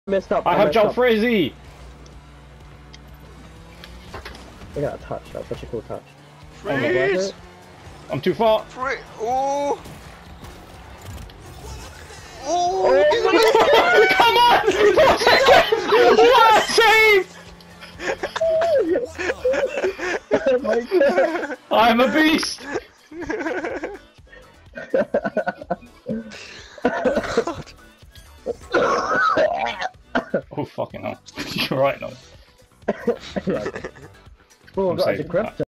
Messed up. I have Jalfrezi! Look at that touch. That's such a cool touch. Freeze! I'm too far. Oh! Oh, Come on! What a save! oh my god! I'm a beast! Oh fucking hell. You're right now. Oh, I'm God, I saving should grab